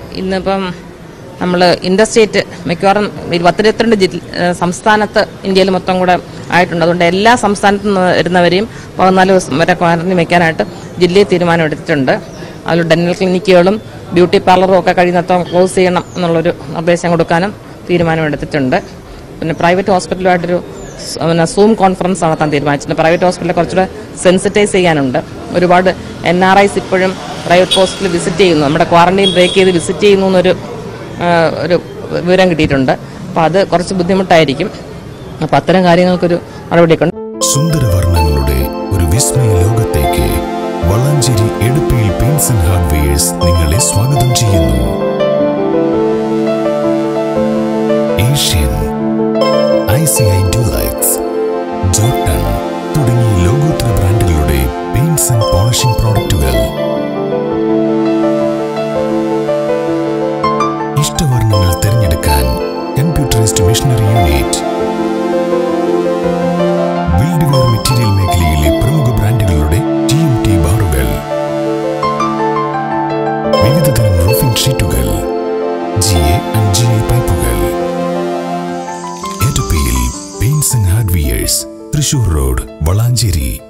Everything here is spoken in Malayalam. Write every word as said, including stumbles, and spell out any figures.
ഇന്നിപ്പം നമ്മൾ ഇൻഡർസ്റ്റേറ്റ് മിക്കവാറും പത്തിരുപത്തിരണ്ട് ജില്ല സംസ്ഥാനത്ത് ഇന്ത്യയിൽ മൊത്തം കൂടെ ആയിട്ടുണ്ട്. അതുകൊണ്ട് എല്ലാ സംസ്ഥാനത്തു നിന്ന് വരുന്നവരെയും പതിനാല് ദിവസം വരെ ക്വാറന്റൈൻ വെക്കാനായിട്ട് ജില്ലയിൽ തീരുമാനമെടുത്തിട്ടുണ്ട്. അതിൽ ഡെന്റൽ ക്ലിനിക്കുകളും ബ്യൂട്ടി പാർലറും ഒക്കെ കഴിയുന്നത്ര ക്ലോസ് ചെയ്യണം എന്നുള്ളൊരു നിർദ്ദേശം കൊടുക്കാനും തീരുമാനമെടുത്തിട്ടുണ്ട്. പിന്നെ പ്രൈവറ്റ് ഹോസ്പിറ്റലുമായിട്ടൊരു പിന്നെ സൂം കോൺഫറൻസ് നടത്താൻ തീരുമാനിച്ചിട്ടുണ്ട്. പ്രൈവറ്റ് ഹോസ്പിറ്റലിൽ കുറച്ചുകൂടെ സെൻസിറ്റൈസ് ചെയ്യാനുണ്ട്. ഒരുപാട് എൻ ആർ ഐസ് ഇപ്പോഴും പ്രൈവറ്റ് ഹോസ്പിറ്റൽ വിസിറ്റ് ചെയ്യുന്നു, നമ്മുടെ ക്വാറന്റൈൻ ബ്രേക്ക് ചെയ്ത് വിസിറ്റ് ചെയ്യുന്നു എന്നൊരു ഒരു വിവരം കിട്ടിയിട്ടുണ്ട്. അപ്പോൾ അത് കുറച്ച് ബുദ്ധിമുട്ടായിരിക്കും. അപ്പം അത്തരം കാര്യങ്ങൾക്കൊരു മറുപടിയൊക്കെ ഉണ്ട്. സുന്ദരവർണ്ണങ്ങളുടെ ഒരു വിസ്മയ ലോകത്തേക്ക് Valanchery Eduppiyil paints and hardwares നിങ്ങളെ സ്വാഗതം ചെയ്യുന്നു. Asian, I C I Dulux, Jotun തുടങ്ങിയ ലോകോത്തര ബ്രാൻഡുകളുടെ പെയിന്റ്സ് ആൻഡ് പോളിഷിംഗ് പ്രോഡക്റ്റുകൾ, ഇഷ്ടവർണ്ണങ്ങൾ തിരഞ്ഞെടുക്കാൻ computerised machinery unit, build ware material മേഖലയിലെ പ്രമുഖ ബ്രാൻഡുകളുടെ ടി എം ടി ബാറുകൾ, വിവിധതരം റൂഫിംഗ് ഷീറ്റുകൾ, G A and G A പൈപ്പുകൾ. Eduppiyil paints and hardwares, Thrissur road, Valanchery.